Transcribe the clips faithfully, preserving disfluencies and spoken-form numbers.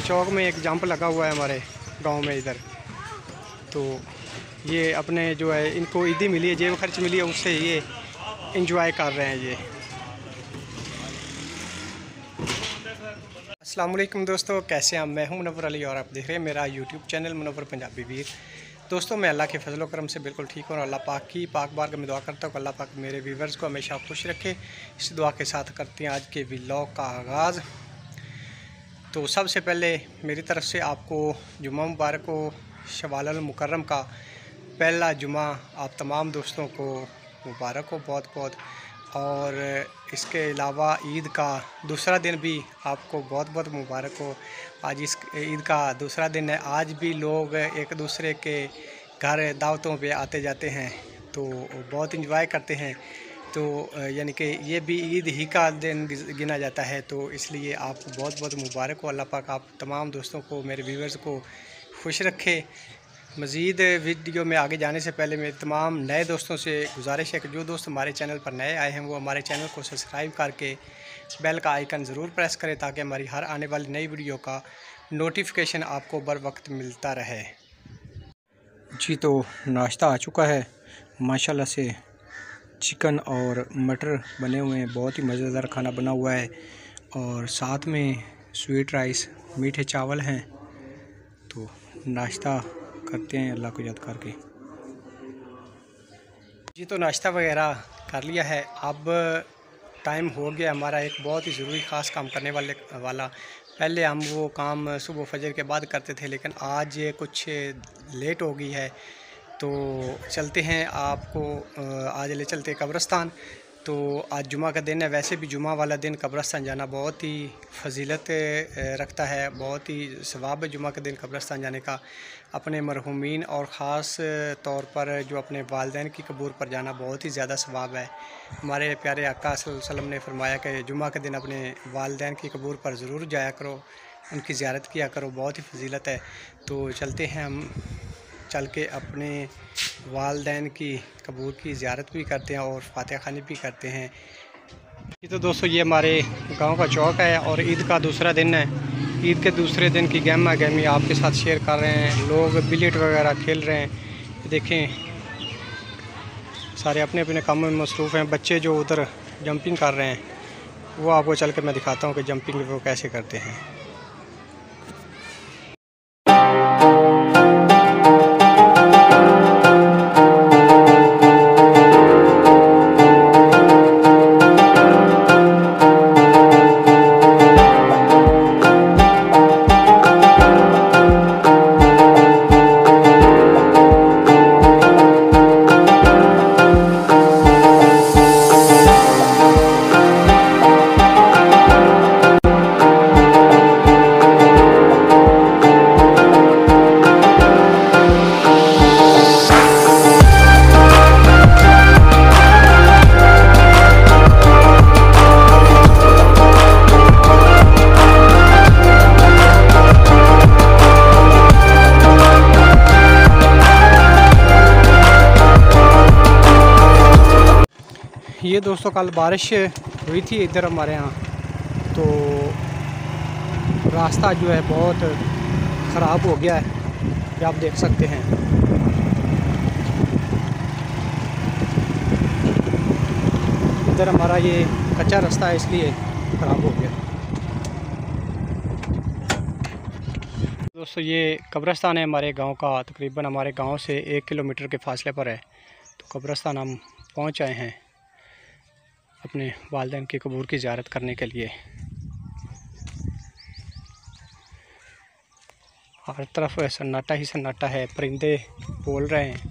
चौक में एक जंप लगा हुआ है हमारे गांव में इधर, तो ये अपने जो है इनको ईदी मिली है, जेब खर्च मिली है, उससे ये इंजॉय कर रहे हैं ये। अस्सलाम वालेकुम दोस्तों, कैसे हैं? मैं हूं मुनव्वर अली और आप देख रहे हैं मेरा यूट्यूब चैनल मुनव्वर पंजाबी वीर। दोस्तों मैं अल्लाह के फजल करम से बिल्कुल ठीक हूँ और अल्लाह पाक की पाक बार का मैं दुआ करता हूँ कि अल्लाह पाक मेरे व्यूवर्स को हमेशा खुश रखे। इस दुआ के साथ करते हैं आज के व्लॉग का आगाज़। तो सबसे पहले मेरी तरफ से आपको जुम्मा मुबारक हो, शवाल अल मुकर्रम का पहला जुम्मा आप तमाम दोस्तों को मुबारक हो बहुत बहुत। और इसके अलावा ईद का दूसरा दिन भी आपको बहुत बहुत मुबारक हो। आज इस ईद का दूसरा दिन है, आज भी लोग एक दूसरे के घर दावतों पे आते जाते हैं तो बहुत इंजॉय करते हैं। तो यानी कि ये भी ईद ही का दिन गिना जाता है, तो इसलिए आपको बहुत बहुत मुबारक हो। अल्लाह पाक आप तमाम दोस्तों को, मेरे व्यूवर्स को खुश रखे। मज़ीद वीडियो में आगे जाने से पहले मेरे तमाम नए दोस्तों से गुजारिश है कि जो दोस्त हमारे चैनल पर नए आए हैं वो हमारे चैनल को सब्सक्राइब करके बेल का आइकन ज़रूर प्रेस करें ताकि हमारी हर आने वाली नई वीडियो का नोटिफिकेशन आपको बर वक्त मिलता रहे। जी तो नाश्ता आ चुका है माशाल्लाह से, चिकन और मटर बने हुए हैं, बहुत ही मज़ेदार खाना बना हुआ है और साथ में स्वीट राइस मीठे चावल हैं। तो नाश्ता करते हैं अल्लाह को याद करके। जी तो नाश्ता वगैरह कर लिया है, अब टाइम हो गया हमारा एक बहुत ही ज़रूरी ख़ास काम करने वाले वाला। पहले हम वो काम सुबह फजर के बाद करते थे, लेकिन आज कुछ लेट हो गई है तो चलते हैं, आपको आज ले चलते कब्रिस्तान। तो आज जुमा का दिन है, वैसे भी जुमा वाला दिन कब्रिस्तान जाना बहुत ही फजीलत रखता है, बहुत ही सवाब है जुमा के दिन कब्रिस्तान जाने का। अपने मरहूमीन और ख़ास तौर पर जो अपने वालिदैन की कब्र पर जाना बहुत ही ज़्यादा सवाब है। हमारे प्यारे आका सल्लल्लाहु अलैहि वसल्लम ने फरमाया कि जुमा के दिन अपने वालिदैन की कब्र पर ज़रूर जाया करो, उनकी ज़ियारत किया करो, बहुत ही फजीलत है। तो चलते हैं हम, चल के अपने वालिदैन की कब्र की ज़ियारत भी करते हैं और फातिहा ख़वानी भी करते हैं। ये तो दोस्तों ये हमारे गांव का चौक है और ईद का दूसरा दिन है। ईद के दूसरे दिन की गहमा गहमी आपके साथ शेयर कर रहे हैं। लोग बिलियर्ड वगैरह खेल रहे हैं, देखें सारे अपने अपने कामों में मसरूफ़ हैं। बच्चे जो उधर जंपिंग कर रहे हैं वो आपको चल के मैं दिखाता हूँ कि जंपिंग वो कैसे करते हैं। ये दोस्तों कल बारिश हुई थी इधर हमारे यहाँ, तो रास्ता जो है बहुत ख़राब हो गया है, ये आप देख सकते हैं। इधर हमारा ये कच्चा रास्ता है इसलिए ख़राब हो गया। दोस्तों ये कब्रिस्तान है हमारे गांव का, तकरीबन हमारे गांव से एक किलोमीटर के फासले पर है। तो कब्रिस्तान हम पहुंच आए हैं अपने वालिदैन की कब्र की ज़ियारत करने के लिए। हर तरफ सन्नाटा ही सन्नाटा है, परिंदे बोल रहे हैं।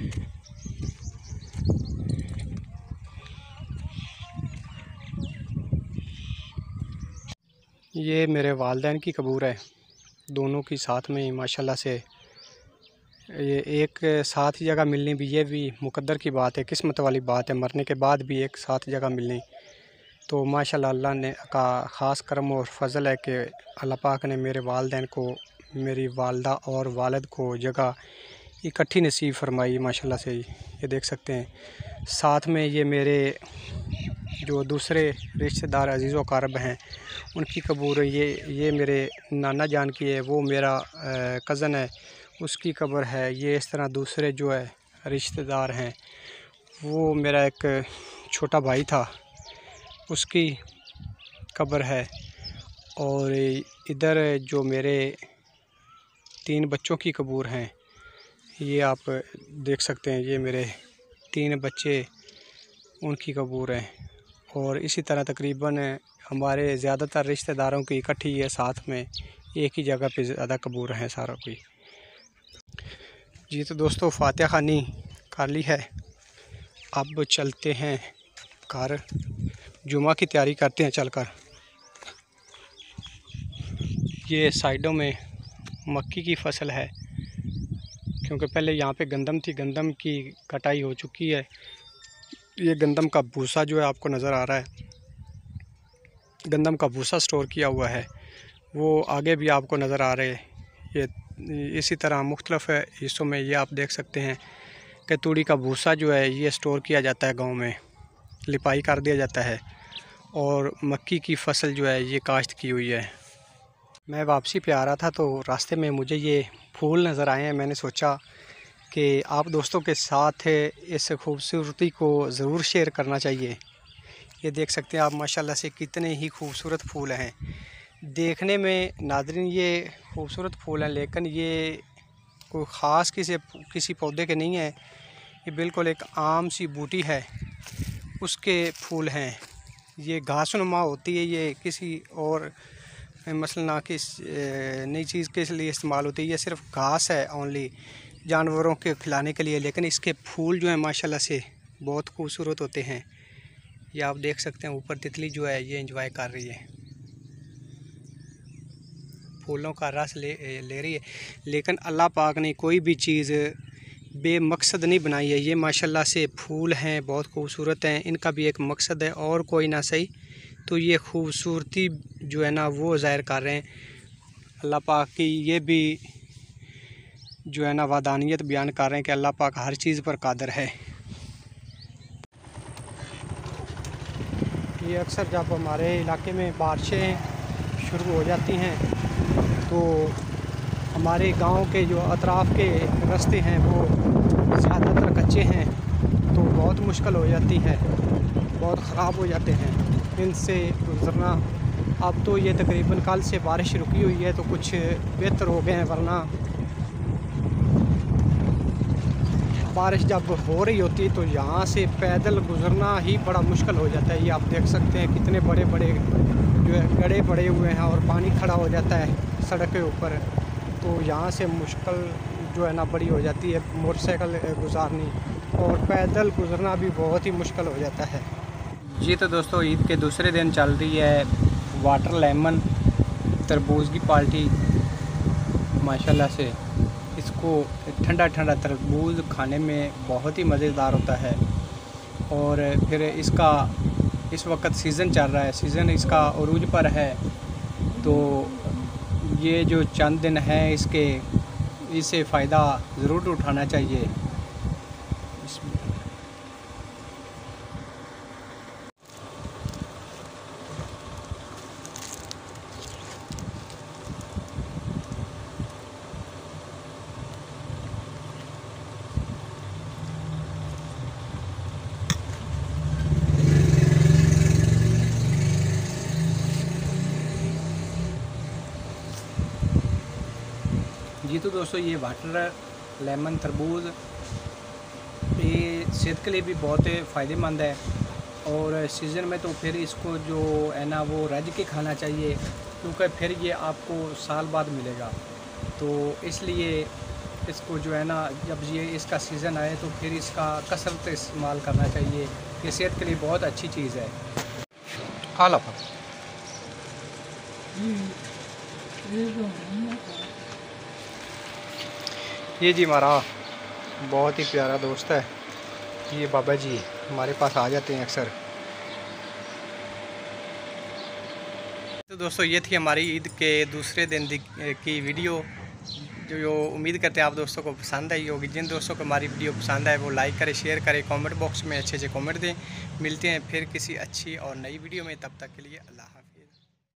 ये मेरे वालिदैन की कब्र है, दोनों की साथ में ही माशाल्लाह से। ये एक साथ ही जगह मिलनी भी, ये भी मुकद्दर की बात है, किस्मत वाली बात है, मरने के बाद भी एक साथ जगह मिलनी। तो माशाल्लाह अल्लाह ने का ख़ास करम और फजल है कि अल्लाह पाक ने मेरे वालिदैन को, मेरी वालदा और वालिद को जगह इकट्ठी नसीब फरमाई माशाल्लाह से। ये देख सकते हैं साथ में ये मेरे जो दूसरे रिश्तेदार अजीज़ व क़रीब हैं उनकी कब्र, ये ये मेरे नाना जान की है, वो मेरा कज़न है उसकी कब्र है। ये इस तरह दूसरे जो है रिश्तेदार हैं, वो मेरा एक छोटा भाई था उसकी कब्र है। और इधर जो मेरे तीन बच्चों की कब्र हैं, ये आप देख सकते हैं, ये मेरे तीन बच्चे उनकी कब्र हैं। और इसी तरह तकरीबन हमारे ज़्यादातर रिश्तेदारों की इकट्ठी है साथ में, एक ही जगह पे ज़्यादा कब्र हैं सारों की। जी तो दोस्तों फातिहा खानी कर ली है, अब चलते हैं घर, जुमा की तैयारी करते हैं चलकर। ये साइडों में मक्की की फसल है, क्योंकि पहले यहाँ पे गंदम थी, गंदम की कटाई हो चुकी है। ये गंदम का भूसा जो है आपको नज़र आ रहा है, गंदम का भूसा स्टोर किया हुआ है, वो आगे भी आपको नज़र आ रहे हैं। ये इसी तरह मुख्तलिफ हिस्सों में ये आप देख सकते हैं कि तूड़ी का भूसा जो है ये स्टोर किया जाता है, गांव में लिपाई कर दिया जाता है। और मक्की की फसल जो है ये काश्त की हुई है। मैं वापसी पे आ रहा था तो रास्ते में मुझे ये फूल नज़र आए हैं। मैंने सोचा कि आप दोस्तों के साथ इस खूबसूरती को ज़रूर शेयर करना चाहिए। ये देख सकते हैं आप माशाल्लाह से कितने ही खूबसूरत फूल हैं। देखने में नाज़रीन ये खूबसूरत फूल हैं, लेकिन ये कोई ख़ास किसी किसी पौधे के नहीं है। ये बिल्कुल एक आम सी बूटी है, उसके फूल हैं। ये घासनुमा होती है, ये किसी और मसलन ना किस नई चीज़ के लिए इस्तेमाल होती है। ये सिर्फ घास है ओनली, जानवरों के खिलाने के लिए, लेकिन इसके फूल जो हैं माशाल्लाह से बहुत खूबसूरत होते हैं। ये आप देख सकते हैं ऊपर तितली जो है ये एंजॉय कर रही है, फूलों का रस ले ले रही है। लेकिन अल्लाह पाक ने कोई भी चीज़ बेमकसद नहीं बनाई है। ये माशाल्लाह से फूल हैं, बहुत खूबसूरत हैं, इनका भी एक मकसद है और कोई ना सही तो ये खूबसूरती जो है ना वो ज़ाहिर कर रहे हैं। अल्लाह पाक की ये भी जो है ना वादानियत बयान कर रहे हैं कि अल्लाह पाक हर चीज़ पर कादिर है। ये अक्सर जब हमारे इलाके में बारिशें शुरू हो जाती हैं तो हमारे गांव के जो अतराफ़ के रास्ते हैं वो ज़्यादातर कच्चे हैं, तो बहुत मुश्किल हो जाती है, बहुत ख़राब हो जाते हैं इनसे गुज़रना। अब तो ये तकरीबन कल से बारिश रुकी हुई है तो कुछ बेहतर हो गए हैं, वरना बारिश जब हो रही होती है तो यहाँ से पैदल गुज़रना ही बड़ा मुश्किल हो जाता है। ये आप देख सकते हैं कितने बड़े बड़े जो है गड्ढे पड़े हुए हैं और पानी खड़ा हो जाता है सड़क के ऊपर, तो यहाँ से मुश्किल जो है ना बड़ी हो जाती है मोटरसाइकिल गुजारनी, और पैदल गुज़रना भी बहुत ही मुश्किल हो जाता है। जी तो दोस्तों ईद के दूसरे दिन चल रही है वाटर लेमन तरबूज की पार्टी। माशाल्लाह से इसको ठंडा ठंडा तरबूज खाने में बहुत ही मज़ेदार होता है। और फिर इसका इस वक्त सीज़न चल रहा है, सीज़न इसका उरूज पर है, तो ये जो चंद दिन है इसके इससे फ़ायदा ज़रूर उठाना चाहिए। जी तो दोस्तों ये वाटर लेमन तरबूज ये सेहत के लिए भी बहुत फ़ायदेमंद है, और सीज़न में तो फिर इसको जो है ना वो रज के खाना चाहिए, क्योंकि फिर ये आपको साल बाद मिलेगा। तो इसलिए इसको जो है ना जब ये इसका सीज़न आए तो फिर इसका कसरत इस्तेमाल करना चाहिए। ये सेहत के लिए बहुत अच्छी चीज़ है। हाला ये जी हमारा बहुत ही प्यारा दोस्त है, ये बाबा जी हमारे पास आ जाते हैं अक्सर। तो दोस्तों ये थी हमारी ईद के दूसरे दिन की वीडियो। जो जो उम्मीद करते हैं आप दोस्तों को पसंद आई होगी। जिन दोस्तों को हमारी वीडियो पसंद आए वो लाइक करें, शेयर करें, कमेंट बॉक्स में अच्छे अच्छे कमेंट दें। मिलते हैं फिर किसी अच्छी और नई वीडियो में, तब तक के लिए अल्लाह हाफिज़।